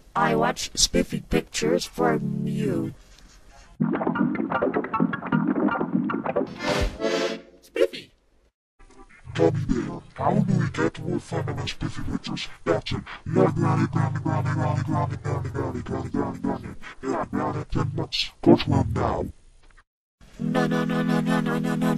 I watch Spiffy Pictures for you. Spiffy! Gummy Bear, how do we get more fun on Spiffy Pictures? That's it. Yeah, granny, granny, granny, granny, granny, granny, granny, granny, granny, granny. Yeah, granny, 10 months. Go to him now. No, no, no, no, no, no, no, no.